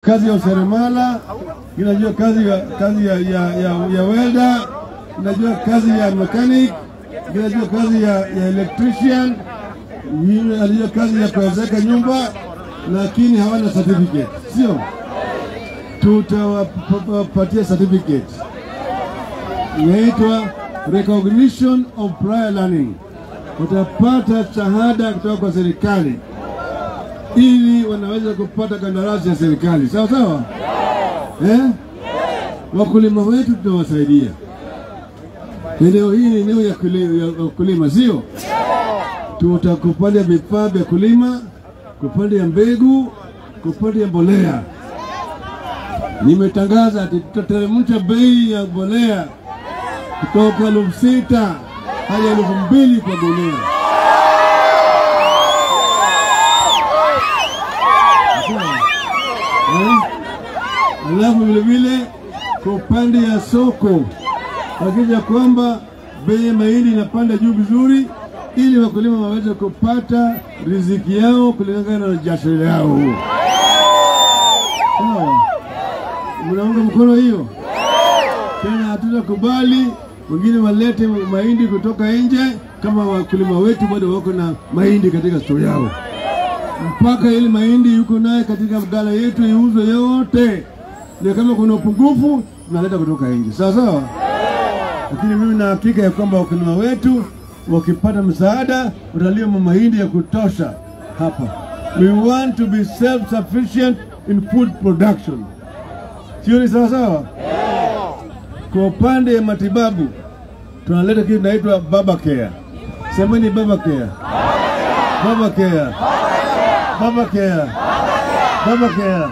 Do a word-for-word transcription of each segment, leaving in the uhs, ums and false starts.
kazi ya useremala, inajua kazi ya kazi ya ya, ya, ya welder, inajua kazi ya mechanic, inajua kazi ya, ya electrician, inajua kazi ya kuwezeka nyumba, lakini hawana certificate. Sio? Tutawapatia certificate. Inaitwa recognition of prior learning. Utapata shahada kutoka kwa serikali ili wanaweza kupata kandarasi ya serikali. Sawa sawa? Eh? Wakulima wetu tunawasaidia. Eneo hii ni eneo ya kulima, sio? Tutakupanda vifaa vya kulima, kupanda mbegu, kupanda mbolea. Nimetangaza tutateremsha bei ya mbolea kutoka elfu sita hadi elfu mbili kwa gunia. Alafu vile vile kwa upande ya soko hakika kwamba bei ya mahindi inapanda juu vizuri ili wakulima waweze kupata riziki yao kulingana na jasho yao. Sawa? Mnaunga mkono hiyo? Tena hatutakubali wengine walete mahindi kutoka nje kama wakulima wetu bado wako na mahindi katika store yao. Mpaka ile mahindi yuko naye katika gala yetu iuzwe yote. Ndio kama kuna upungufu tunaleta kutoka nje. Sawa sawa? Lakini mimi na hakika ya kwamba wakulima wetu wakipata msaada watalima mahindi ya kutosha hapa. We want to be self-sufficient in food production. Sio ni sawa sawa? Kwa upande ya matibabu tunaleta kitu kinaitwa baba care. Semeni baba care. Baba care. Baba care. Baba care.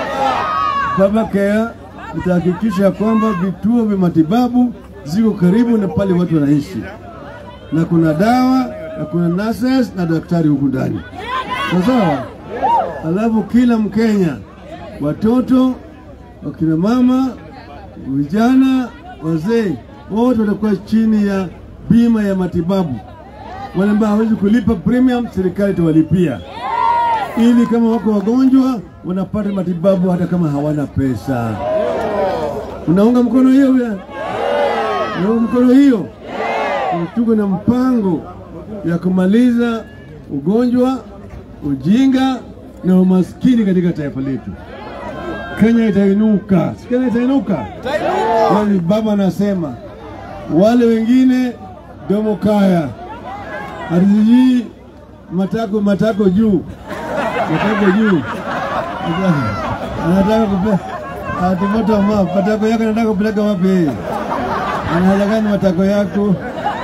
Baba care itahakikisha kwamba vituo vya matibabu ziko karibu na pale watu wanaishi. Na kuna dawa, na kuna nurses na daktari huko ndani. Sawa? Alafu kila Mkenya, watoto, wakina mama, vijana, wazee, wote watakuwa chini ya bima ya matibabu. Wale ambao hawezi kulipa premium, serikali itawalipia. Ili kama wako wagonjwa, wanapata matibabu hata kama hawana pesa. Unaunga mkono hiyo? Unaunga mkono hiyo? Tuko na mpango ya kumaliza ugonjwa, ujinga na umaskini katika taifa letu. Kenya itainuka. Kenya itainuka. Wale baba anasema wale wengine domo kaya. Ardhi matako matako juu. Matako juu. Anataka kupeleka atimoto mama, matako yako anataka kupeleka wapi? Anataka ni matako yako.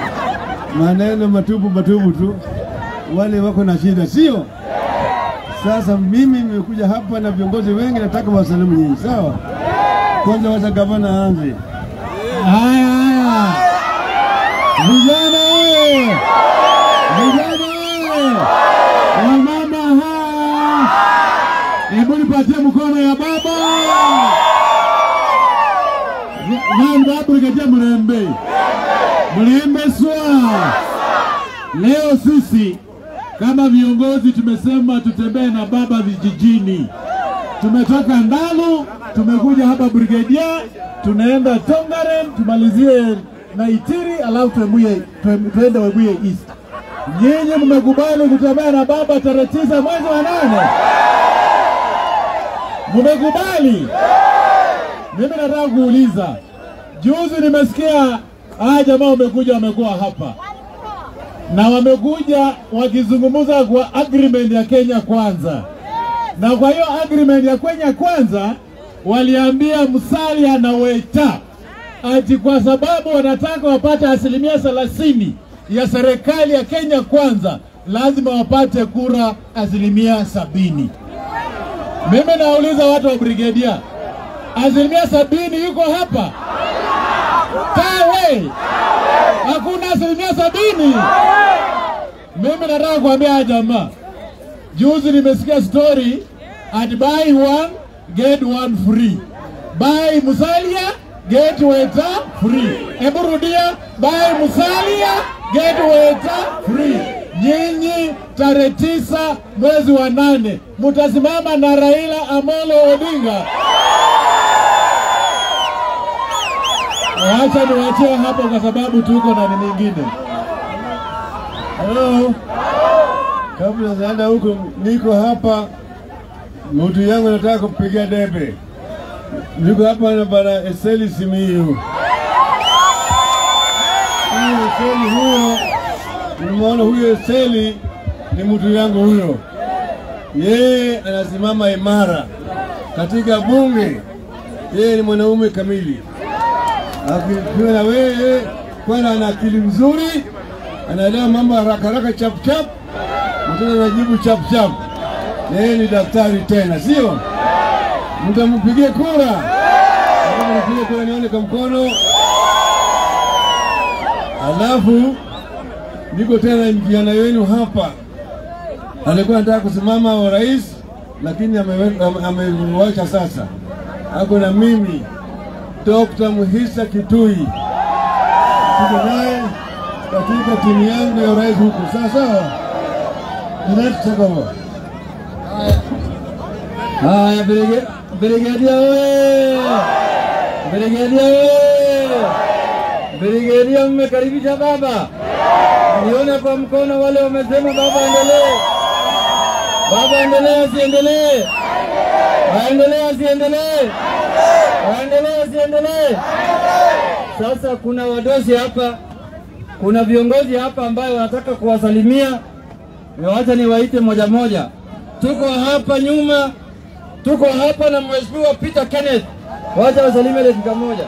Maneno matupu matupu tu. Wale wako na shida, sio? Sasa mimi nimekuja hapa na viongozi wengi, nataka wasalimu nyinyi. Sawa? Kwanza wacha gavana aanze. Haya haya. Vijana wewe. Vijana wewe. Wamama haya. Hebu nipatie mkono ya baba. Nani babu katia mrembe. Mrembe swa. Leo sisi kama viongozi tumesema tutembee na baba vijijini. Tumetoka Ndalu, tumekuja hapa Brigadier, tunaenda Tongaren, tumalizie na Itiri, alafu tuemuye tuende Webuye East. Nyinyi mmekubali kutembea na baba tarehe tisa mwezi wa nane? Mmekubali? Mimi nataka kuuliza. Juzi nimesikia ah jamaa wamekuja wamekuwa hapa. Na wamekuja wakizungumza kwa agreement ya Kenya Kwanza. Na kwa hiyo agreement ya Kenya Kwanza waliambia Musalia na Weta ati kwa sababu wanataka wapate asilimia thelathini ya serikali ya Kenya Kwanza lazima wapate kura asilimia sabini. Mimi nauliza watu wa Brigadier, asilimia sabini yuko hapa? Tawe! Hakuna asilimia sabini. Mimi nataka kuambia jamaa, juzi nimesikia story at buy one get one free. Buy Musalia get Weta free. Hebu rudia, buy Musalia get Weta free. nyinyi tarehe tisa mwezi wa nane mutasimama na Raila Amolo Odinga. Acha niwachie hapo kwa sababu tuko na nyingine. Hello. Kabla zaenda huko, niko hapa, mtu yangu nataka kupigia debe. Niko hapa na bana Eseli Simiyu. Huyo Eseli huyo, nimeona huyo Eseli ni mtu yangu huyo. Yeye anasimama imara katika bunge. Yeye ni mwanaume kamili. Akiwa na wewe, kwana ana akili mzuri, anaelewa mambo haraka haraka chap chap. Mtana anajibu chap chap. Yeye ni daktari tena, sio? Mtampigie kura. Mtampigie kura nione kwa mkono. Alafu niko tena mjana wenu hapa. Alikuwa anataka kusimama wa rais lakini amewacha sasa. Ako na mimi Doctor Muhisa Kitui. Tuko naye katika timu yangu ya rais huko. Sasa ninataka haya brigade brigade wewe brigade wewe brigade mmekaribisha baba. Niona kwa mkono wale wamesema baba endelee. Baba endelee asiendelee. Aendelee asiendelee. Aendelee asiendelee. Sasa kuna wadosi hapa. Kuna viongozi hapa ambao wanataka kuwasalimia. Niwacha niwaite moja moja. Tuko hapa nyuma. Tuko hapa na Mheshimiwa Peter Kenneth. Wacha wasalimie dakika moja.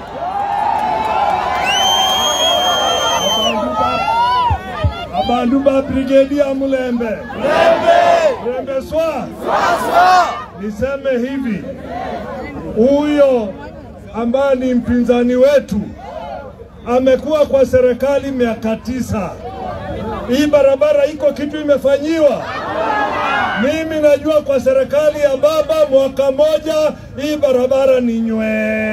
Abandu ba brigade ya Mulembe. Mulembe. Mulembe swa. Swa swa. Niseme hivi. Huyo ambaye ni mpinzani wetu amekuwa kwa serikali miaka tisa. Hii barabara iko kitu imefanyiwa. Mimi najua kwa serikali ya baba mwaka moja hii barabara ni nywe.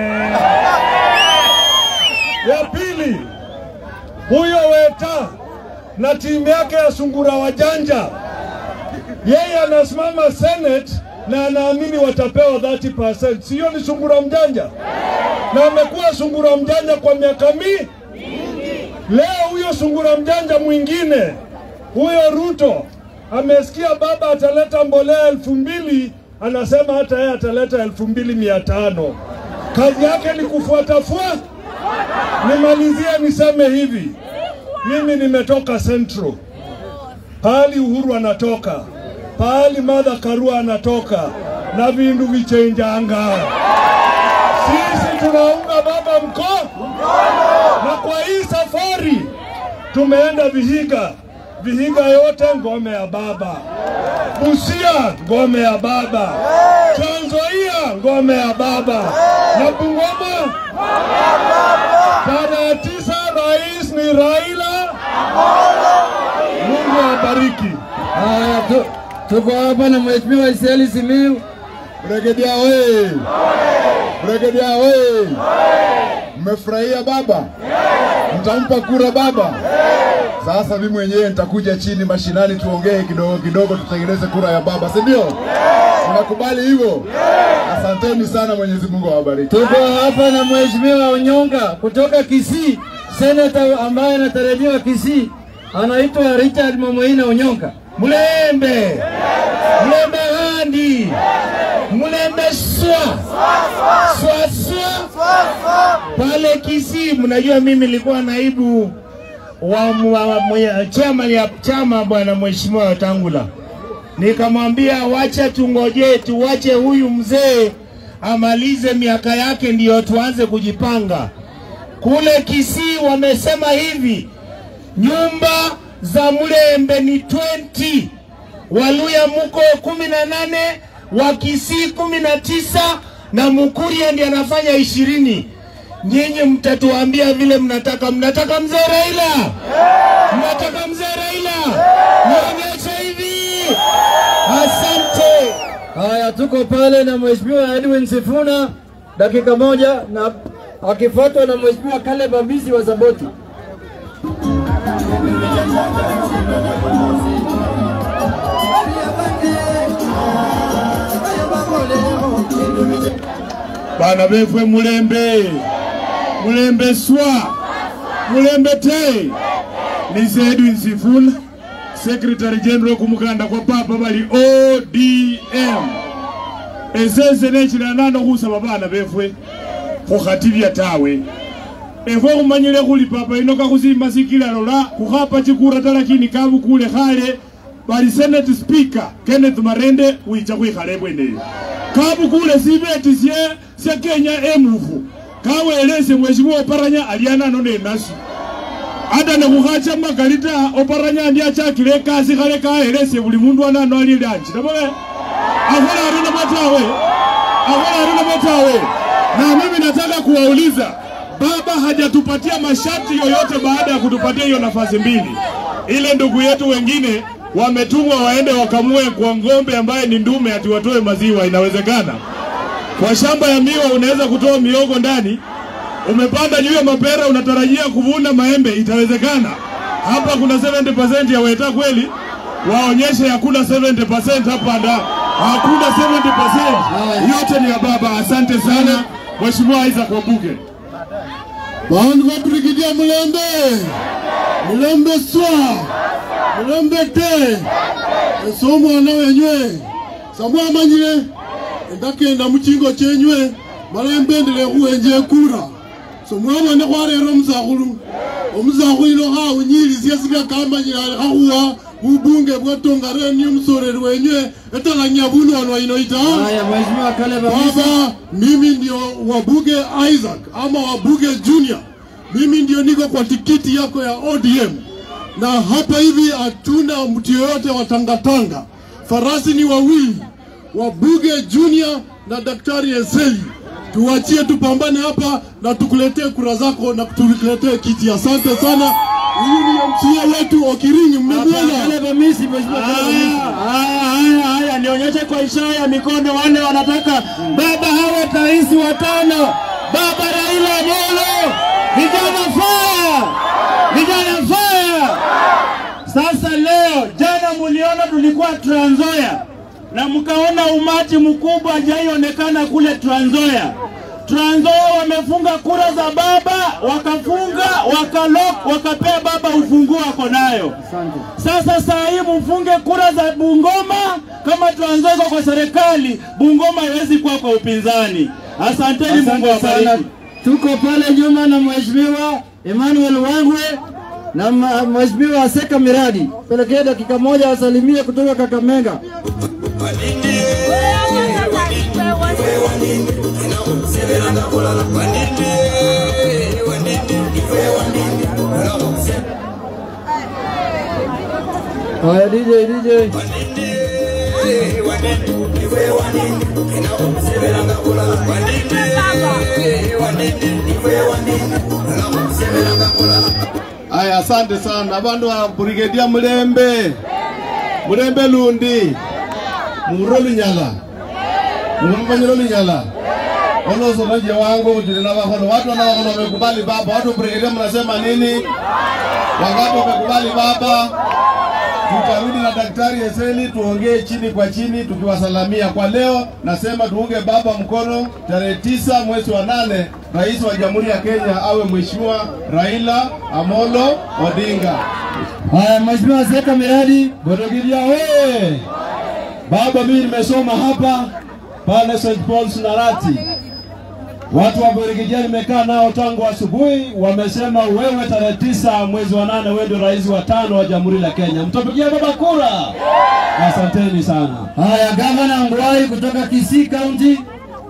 Ya pili, huyo Weta na timu yake ya sungura wajanja, yeye anasimama Senate na anaamini watapewa thelathini percent. Sio ni sungura mjanja? Na amekuwa sungura mjanja kwa miaka mingi. Leo huyo sungura mjanja mwingine, huyo Ruto, amesikia baba ataleta mbolea elfu mbili, anasema hata yeye ataleta elfu mbili mia tano. Kazi yake ni kufuatafua. Nimalizie niseme hivi. Mimi nimetoka Central. Pali Uhuru anatoka. Pali Martha Karua anatoka. Na vindu vichenjanga. Sisi tunaunga baba mkono. Na kwa hii safari tumeenda Vihiga. Vihiga yote ngome ya baba. Busia ngome ya baba. Trans Nzoia ngome ya baba. Na Bungoma tarehe tisa rais ni Raila. Mungu awabariki. Haya, tuko hapa na Mheshimiwa Eseli Simiyu. Brigadier wewe. Brigadier wewe. Mmefurahia baba? Mtampa kura baba? Sasa mimi mwenyewe nitakuja chini mashinani tuongee kidogo kidogo tutengeneze kura ya baba, si ndio? Unakubali hivyo? Asanteni sana, Mwenyezi Mungu awabariki. Tuko hapa na Mheshimiwa Onyonga kutoka Kisii, senator ambaye anatarajiwa Kisii, anaitwa Richard Momoina Onyonga. Mulembe. Mulembe handi. Mulembe swa. Swa swa. Pale Kisii, mnajua mimi nilikuwa naibu wa chama ya chama bwana Mheshimiwa Wetangula. Nikamwambia wacha tungoje tuwache huyu mzee amalize miaka yake ndio tuanze kujipanga. Kule Kisii wamesema hivi, nyumba za Mulembe ni ishirini, Waluya muko kumi na nane, wa Kisii kumi na tisa na Mukuria ndiye anafanya ishirini. Nyinyi mtatuambia vile mnataka. Mnataka mzee Raila? Mnataka mzee Raila? Nionyeshe hivi. Asante. Haya, tuko pale na Mheshimiwa Edwin Sifuna dakika moja, na akifuatwa na Mheshimiwa Caleb Ambisi wa Saboti. Bana befwe mulembe mulembe swa mulembe te ni Edwin Sifuna Secretary General kumukanda kwa papa bali O D M esese nechira nano kusaba bana befwe kukhativya tawe efwe kumanyile kuli papa inoka kuzimba sikila lola kukhapa chikura talakini kabu kule khale bali Senate Speaker Kenneth Marende wicha kwikhalebwe neyo kabu kule sibeti sye sya Kenya emufu kawe elese mheshimiwa Oparanya aliana none nasu ada ne kukhacha magalita Oparanya ndi achakile kasi khale ka elese buli mundu anano ali lanchi tabawe akola arina matawe akola arina matawe na mimi nataka kuwauliza baba hajatupatia masharti yoyote baada ya kutupatia hiyo nafasi mbili. Ile ndugu yetu wengine wametumwa waende wakamue kwa ngombe ambaye ni ndume ati watoe maziwa. Inawezekana? Kwa shamba ya miwa unaweza kutoa miogo ndani. Umepanda juu ya mapera unatarajia kuvuna maembe. Itawezekana? Hapa kuna seventy percent ya weta kweli? Waonyeshe hakuna seventy percent hapa nda. Hakuna seventy percent. Yote ni ya baba. Asante sana. Mheshimiwa Isaac Wabuge. Bandu wa Brigidia Mulembe Mulembe swa Mulembe te Esomo anawe nywe Samwa manyile Endake na mchingo chenywe Mulembe ndile uenje kura Somwa mwane kwa rero mzahulu Omzahulu ilo haa unyili siyasika kamba njila hawa Ubunge bwatonga reni umsore wenye Etala nyabunu wanwa inoita Baba mimi ndio Wabuge Isaac ama Wabuge Junior. Mimi ndio niko kwa tikiti yako ya O D M. Na hapa hivi hatuna mtu yoyote wa tangatanga. Farasi ni wawili, Wabuge Junior na Daktari Eseli. Tuachie tupambane hapa na tukuletee kura zako na tukuletee kiti. Asante sana. Huyu ni msia wetu Okiringi, mmemwona? Haya haya haya nionyeshe kwa ishara ya mikono wale wanataka baba hawe rais wa tano. Baba Raila Amolo. Vijana fire! Vijana fire! Sasa leo jana muliona tulikuwa Trans Nzoia na mkaona umati mkubwa hajaionekana kule Trans Nzoia. Trans Nzoia wamefunga kura za baba, wakafunga, wakalok, wakapea baba ufunguo wako nayo. Sasa saa hii mfunge kura za Bungoma kama Trans Nzoia kwa serikali, Bungoma haiwezi kuwa kwa upinzani. Asanteni, Mungu awabariki. Tuko pale nyuma na Mheshimiwa Emmanuel Wangwe na Mheshimiwa Seka Miradi. Pelekea dakika moja wasalimie kutoka Kakamega. Haya D J D J. Aya, asante sana abandu wa Brigidia Mulembe Mulembe lundi Muroli nyala Muroli nyala Ono sonaje wangu tulina wakono watu na wakono wamekubali baba. Watu Brigidia mnasema nini? Wangapi wamekubali baba? Tutarudi na Daktari Eseli tuongee chini kwa chini tukiwasalamia. Kwa leo nasema tuunge baba mkono tarehe tisa mwezi wa nane rais wa Jamhuri ya Kenya awe Mheshimiwa Raila Amolo Odinga. Haya, Mheshimiwa Seka Miradi, Brigidia wewe. Baba mimi nimesoma hapa pale Saint Paul's Narati. Watu wa Brigidia nimekaa nao tangu asubuhi, wamesema wewe tarehe tisa mwezi wa nane wewe ndio rais wa tano wa Jamhuri la Kenya. Mtapigia baba kura. Asanteni sana. Haya, Gavana Ngwai kutoka Kisii County.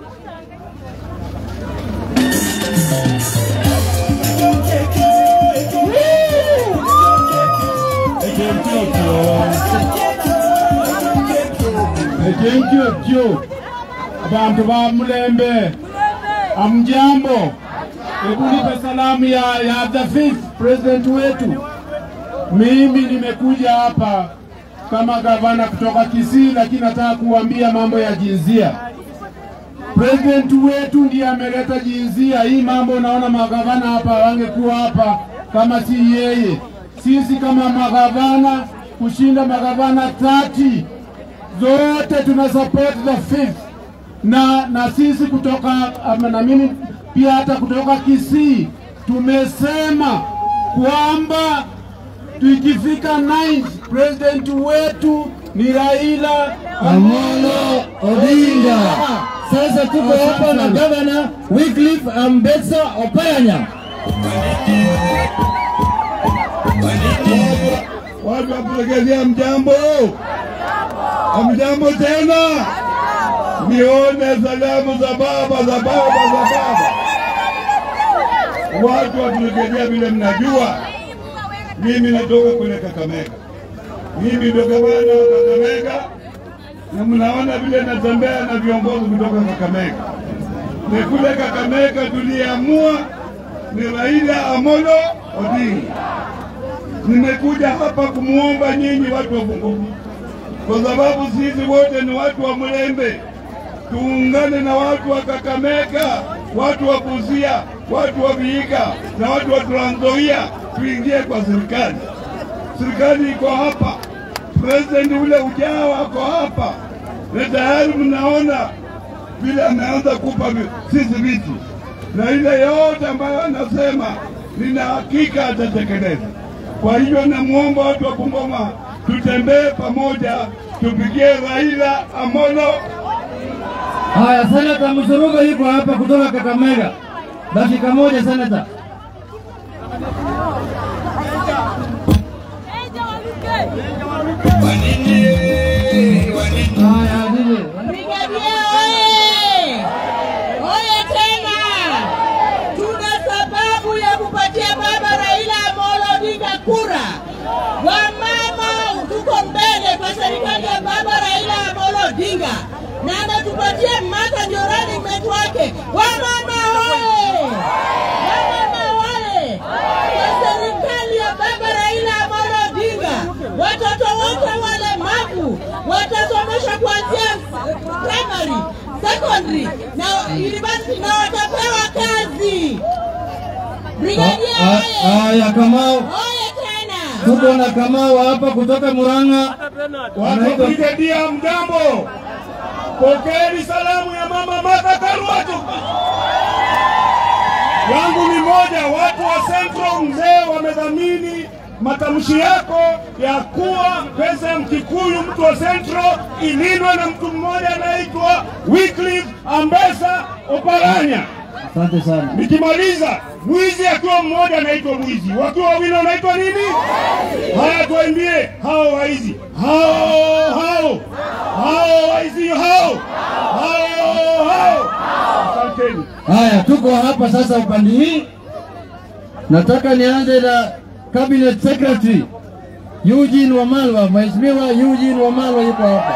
Thank you. Abantu ba Mulembe. Amjambo. Nikulipe salamu ya, ya the fifth president wetu. Mimi nimekuja hapa kama gavana kutoka Kisii, lakini nataka kuambia mambo ya jinsia. President wetu ndiye ameleta jinsia hii mambo. Naona magavana hapa wangekuwa hapa kama si yeye. sisi kama magavana kushinda magavana thelathini zote tuna support the fifth, na na sisi kutoka na mimi pia hata kutoka Kisii tumesema kwamba tukifika ninth president wetu ni Raila Amolo Odinga. Sasa tuko hapa na Governor Wycliffe Ambetsa Oparanya. Watu wakulegezea mjambo. Mjambo tena. Nione salamu za baba za baba za baba. Watu wakulegezea vile mnajua. Mimi natoka kule Kakamega. Mimi ndo gavana wa Kakamega. Na mnaona vile natembea na viongozi kutoka Kakamega. Ni kule Kakamega tuliamua ni Raila Amolo Odinga. Nimekuja hapa kumuomba nyinyi watu wa Bungoma, kwa sababu sisi wote ni watu wa Mlembe. Tuungane na watu wa Kakamega, watu wa Busia, watu wa Vihiga na watu wa Trans Nzoia, tuingie kwa serikali. Serikali iko hapa, president ule ujao ako hapa, na tayari mnaona vile ameanza kupa sisi viti, na ile yote ambayo anasema nina hakika atatekeleza. Kwa hivyo namuomba watu wa Bungoma tutembee pamoja, tupigie Raila Amolo. Haya, Senata Msuruga yuko hapa kutoka Kakamega. Dakika moja Senata. Haya, nini? Brigadia oye! Oye tena! Tuna sababu ya kupatia baba Raila Amolo Odinga kura. Wamama tuko mbele kwa serikali ya baba Raila Amolo Odinga. Na anatupatia Martha Njoroge mwetu wake. Wamama oye! Wamama oye! Kwa serikali ya baba Raila Amolo Odinga, watoto wote walemavu watasomeshwa kuanzia primary, secondary na university na watapewa kazi. Brigadia oye! Haya, Kamau. Oye tena! Tuko na Kamau hapa kutoka Murang'a. Watu Brigadia mjambo. Pokeeni salamu ya mama Martha Karua. Yangu ni moja, watu wa Central mzee wamedhamini matamshi yako ya kuwa pesa ya Mkikuyu mtu wa Central ilindwe na mtu mmoja anaitwa Wycliffe Ambetsa Oparanya. Asante sana. Nikimaliza, mwizi akiwa mmoja anaitwa mwizi, wakiwa wawili wanaitwa nini? Haya, tuambie hao waizi. Hao hao. Hao waizi hao. Hao hao. Asanteni. Haya, tuko hapa sasa upande hii. Nataka nianze na Cabinet Secretary Eugene Wamalwa. Mheshimiwa Eugene Wamalwa yuko hapa.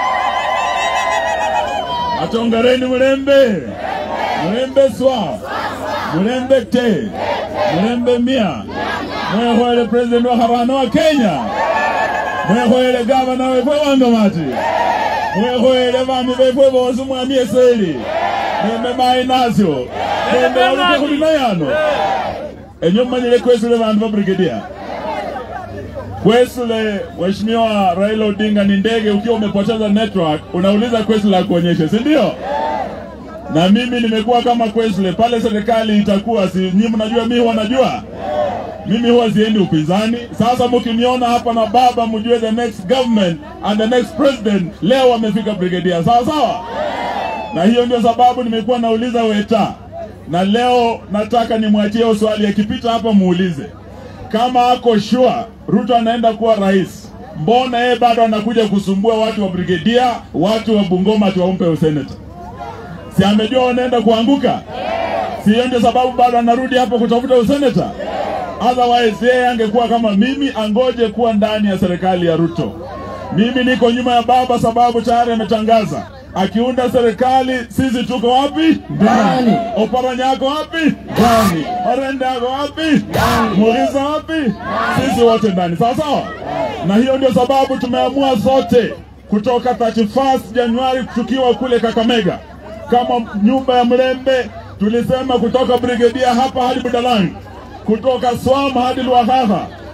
Atongareni Mlembe. Mlembe swa. Mlembe te. Mlembe mia. Mwehoele president wa habana wa Kenya. Mwehoele gavana wefwe Wangamati. Mwehoele vami wefwe bosu mwami eseli. Mwembe mainasyo. Mwembe waluke kulinayano. Enyo manyile kwesule vandu wa Brigadia. Kwesule Mheshimiwa Raila Odinga ni ndege, ukiwa umepoteza network unauliza kwesule akuonyeshe, si ndio? Na mimi nimekuwa kama kwesule pale serikali itakuwa, si nyinyi mnajua mimi huwa najua. Mimi huwa siendi upinzani. Sasa mkiniona hapa na baba mjue the next government and the next president leo wamefika Brigadia. Sawa sawa? Na hiyo ndio sababu nimekuwa nauliza Weta. Na leo nataka nimwachie swali, akipita hapa muulize. Kama ako sure Ruto anaenda kuwa rais, mbona yeye bado anakuja kusumbua watu wa Brigadia, watu wa Bungoma tuwampe useneta? Si amejua wanaenda kuanguka? Si hiyo ndio sababu bado anarudi hapo kutafuta useneta? Otherwise yeye angekuwa kama mimi, angoje kuwa ndani ya serikali ya Ruto. Mimi niko nyuma ya baba sababu tayari ametangaza akiunda serikali, sisi tuko wapi? Ndani. Oparanya yako wapi? Ndani. Orenda yako wapi? Ndani. Muriza wapi? Sisi wote ndani. Sawa sawa? Na hiyo ndio sababu tumeamua zote kutoka thirty-first January tukiwa kule Kakamega kama nyumba ya Mlembe. Tulisema kutoka Brigadia hapa hadi Budalangi, kutoka Swam hadi Lwahaha,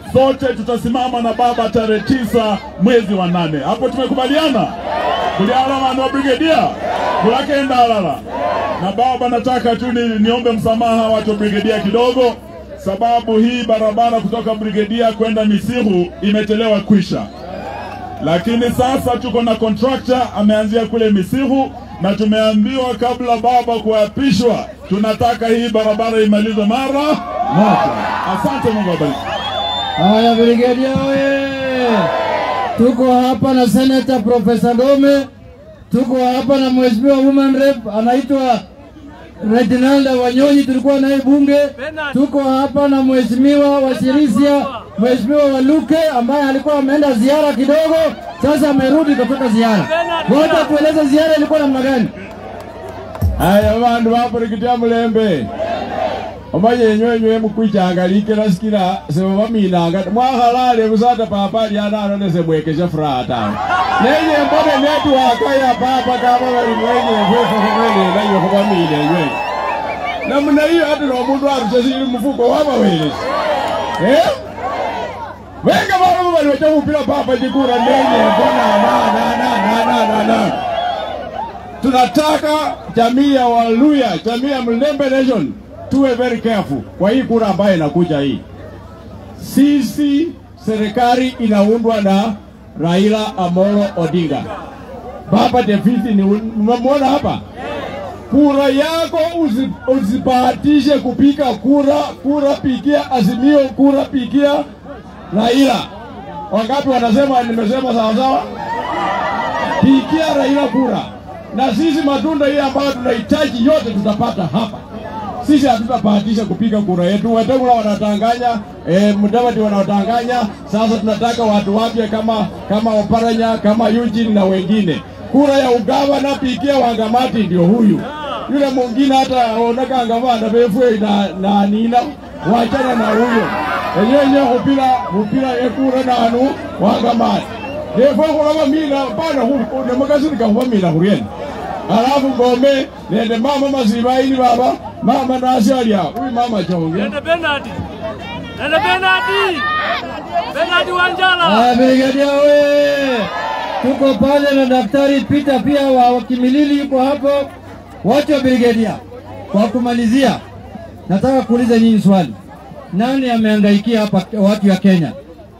sote tutasimama na baba tarehe tisa mwezi wa nane. Hapo tumekubaliana? Kuliala mano brigadia, kulakenda alala. Na baba nataka tu ni, niombe msamaha watu brigadia kidogo, sababu hii barabara kutoka brigadia kwenda Misihu imetelewa kwisha. Lakini sasa tuko na contractor ameanzia kule Misihu, na tumeambiwa kabla baba kuapishwa tunataka hii barabara imalizwe mara moja. Asante, Mungu abariki. Haya brigadia oye. Tuko hapa na Senator Professor Dome. Tuko hapa na Mheshimiwa Woman Rep anaitwa Reginalda Wanyonyi, tulikuwa naye bunge. Tuko hapa na Mheshimiwa Washirisia, Mheshimiwa Waluke ambaye alikuwa ameenda ziara kidogo, sasa amerudi kutoka ziara. Ngoja tueleze ziara ilikuwa namna gani. Haya bandu bapolikitia mulembe. Omaye nywe nywe mukwijangalike nasikira sebo baminanga mwahalale busata papa lyana anonese mwekesha furaha tawe. Nenye mbone netu wakaya papa kama bali mwenye mwefu kumwene na iyo kubamile nywe. Namna hiyo hata na mundu arusha mfuko wama wele. Eh? Wenga baba bali wacha upira papa jikura nenye mbona na na na na na na. Tunataka jamii ya Waluya, jamii ya Mlembe Nation tuwe very careful kwa hii kura ambayo inakuja hii. Sisi serikali inaundwa na Raila Amolo Odinga. Baba David ni unamwona hapa. Kura yako usibahatishe kupika kura, kura pigia Azimio, kura pigia Raila. Wangapi wanasema nimesema sawa sawa? Pigia Raila kura. Na sisi matunda hii ambayo tunahitaji yote tutapata hapa. Sisi hatutabahatisha kupiga kura yetu. Wetengula wanatanganya, eh Mudavadi wanatanganya. Sasa tunataka watu wapya kama kama Oparanya, kama Eugene na wengine. Kura ya ugavana pigia Wangamati ndio huyu. Yule mwingine hata onaka ngavana befwe na na nina wachana na huyo. Yenyewe hupira hupira ekura na anu Wangamati. Defo kwa mina bana huko na magazini kwa mina hurieni. Alafu ngome nende mama mazibaini baba mama nasalia huyu mama chonge nende Benadi nende Benadi Benadi Wanjala. Ah brigadia we. Tuko pale na daktari Peter pia wa Kimilili yuko hapo. Watu wa brigadia, kwa kumalizia nataka kuuliza nyinyi swali. Nani amehangaikia hapa watu wa Kenya?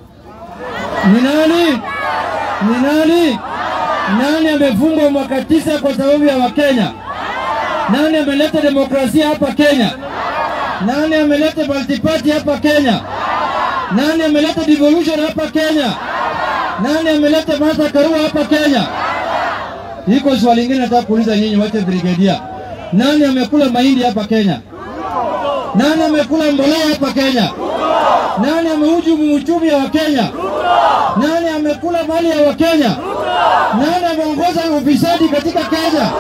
Ni nani? Ni nani? Nani amefungwa mwaka tisa kwa sababu ya Wakenya? Nani ameleta demokrasia hapa Kenya? Nani ameleta multi-party hapa Kenya? Nani ameleta devolution hapa Kenya? Nani ameleta Martha Karua hapa Kenya? Iko swali lingine nataka kuuliza nyinyi wote brigadia. Nani amekula mahindi hapa Kenya? Nani amekula mbolea hapa Kenya? Nani amehujumu uchumi wa Kenya? Nani amekula mali ya Wakenya? Nani ameongoza ufisadi katika Kenya?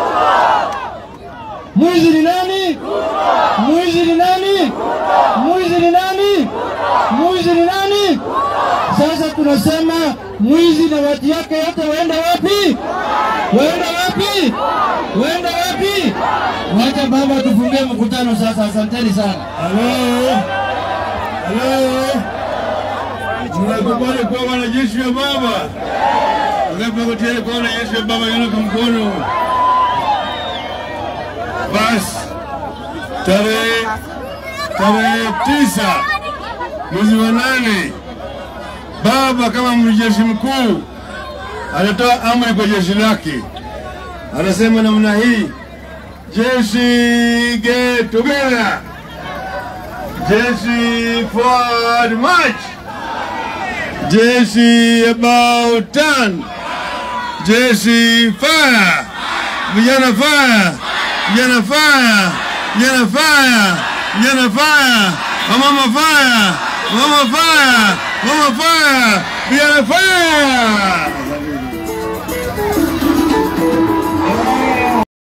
Mwizi ni nani? Mwizi ni nani? Mwizi ni nani? Mwizi ni nani? Sasa tunasema mwizi na watu yake yote waenda wapi? Waenda wapi? Waenda wapi? Wacha baba tufungie mkutano sasa. Asanteni sana. Hello. Hello. Tunakubali kwa wanajeshi wa baba. Tunapokutana kwa wanajeshi wa baba yana kwa mkono. Bas. Tarehe tarehe tisa mwezi wa nane baba kama mjeshi mkuu anatoa amri kwa jeshi lake. Anasema namna hii: jeshi get together, jeshi forward march, jeshi about turn, jeshi fire, vijana fire, vijana fire, vijana fire, vijana fire, mama fire, mama fire, mama fire, vijana fire.